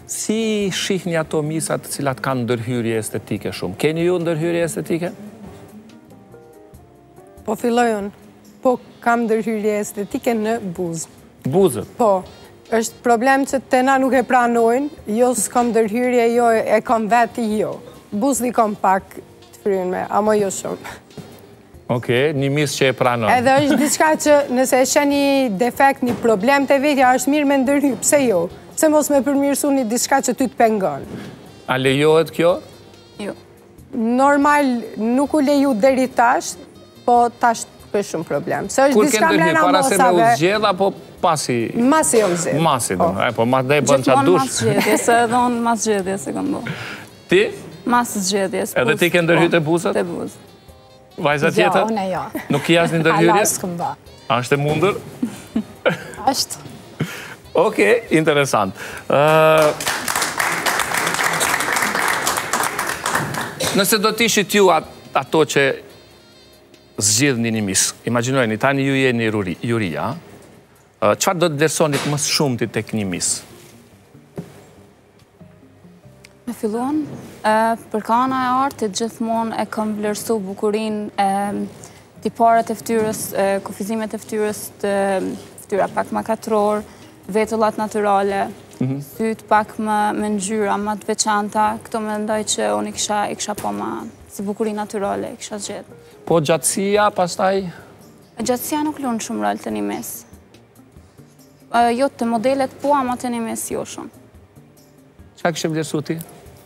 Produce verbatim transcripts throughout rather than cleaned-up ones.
Si shihni ato misat të cilat kanë ndërhyrje estetike shumë? Keni ju ndërhyrje estetike? Po filloj unë. Po kam ndërhyrje estetike në buzë. Buzët? Po. Është problem që të na nuk e pranojnë, jo s'kam ndërhyrje, jo e kam veti jo. Buzë i kam pak të fryrën me, ama jo shumë. Oke, një mis që e pranojnë. Edhe është diçka që nëse e shen një defekt, një problem të vetja, është mirë me ndërhy, pse jo? Pse mos me përmirësu një diçka që ty të pengon. A lejohet kjo? Jo. Normal, nuk u leju deri tash, po tash për shumë problem. Kur ke ndërhy, para se me u zgjedh, apo pasi? Masi jo zgjedh. Masi, do. Po ma dhe bën qa dush. Gjithmonë mas zgjedhje, se edhe unë mas zgjedhje se kam bo. Ti? Mas zgjedhje. Edhe ti ke ndërhy të buzët? Të buzët. Vajza tjetër? Jo, une jo. Nuk ki asë një ndërhyrje? Ala s'këm ba. Ashtë e mundur? Ashtë. Oke, interesant. Nëse do t'ishit ju ato që zgjidhni një mis, imaginojni, tani ju je një juria, qëfar do të vlerësonit më shumë ti tek një mis? Me filluan, për kana e artit gjithmonë e kam vlerësu bukurin tiparet e ftyrës, kufizimet e ftyrës, ftyra pak më katror, vetullat naturale, sytë pak më ngjyra, më të veçanta, këto me ndoj që unë i kisha po ma si bukurin naturale, i kisha zgjedhë. Po gjatësia, pastaj? Gjatësia nuk lunë shumë rol të një mes. Jo të modelet po, ama të një mes jo shumë. Qa kështë vlerësu ti?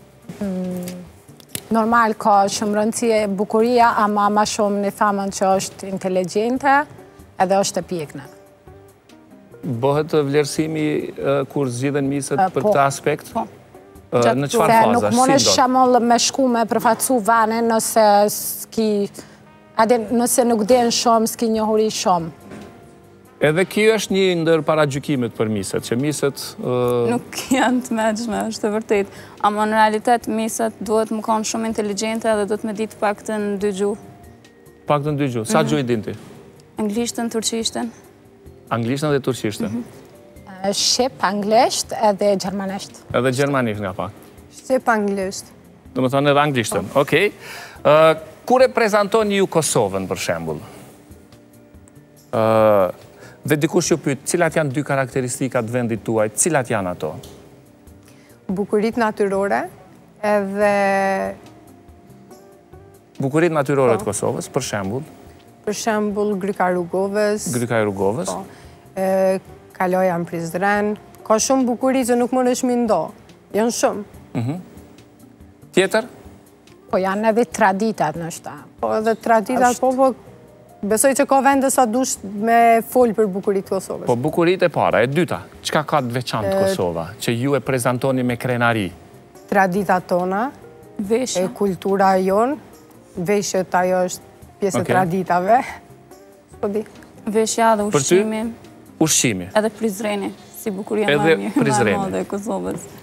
Normal ka shumë rëndësie bukuria, ama ma shumë një famën që është inteligjente edhe është e pjekne. Bëhet vlerësimi kur zgjidhen misët për këtë aspekt? Po. Në qëfar faza? Nuk mund është shamollë me shku me përfatsu vane nëse s'ki... nëse nuk den shumë, s'ki njohuri shumë. Edhe kjo është një ndër paragjykimet për misët, që misët... Nuk janë të meqme, është të vërtet. Ama në realitet, misët duhet më kanë shumë inteligjente dhe duhet me ditë pak të në dy gjuhë. Pak të në dy gjuhë? Sa gjuhë i dinti? Anglishtën, turqishtën. Anglishtën dhe turqishtën? Shqip, anglisht edhe gjermanisht. Edhe gjermanisht nga pak? Shqip, anglisht. Dhe më thonë edhe anglishtën, okej. Kur e prezentoni ju Kosovën, për shembull? Dhe dikush ju pyet, cilat janë dy karakteristikat vendit tuaj, cilat janë ato? Bukurit natyrore edhe... Bukurit natyrore të Kosovës, për shembull? Për shembull, Gryka e Rugovës. Gryka e Rugovës? Kaloja në Prizren. Ka shumë bukurit që nuk më nëshë mi ndo. Janë shumë. Tjetër? Po janë edhe traditat në shta. Po edhe traditat, po po... Besoj që ka vende sa dush me folë për bukurit Kosovës. Po bukurit e para, e dyta, qka ka të veçantë Kosova, që ju e prezentoni me krenari? Traditat tona, Veshja. E kultura jonë, veshjet ajo është pjesë e traditave. Veshja dhe ushqimi. Ushqimi. Edhe Prizreni, si bukuria më Edhe një Prizreni. më dhe Kosovës.